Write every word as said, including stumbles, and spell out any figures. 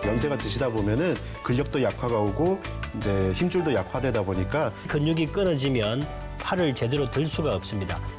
연세가 드시다 보면은 근력도 약화가 오고 이제 힘줄도 약화되다 보니까 근육이 끊어지면 팔을 제대로 들 수가 없습니다.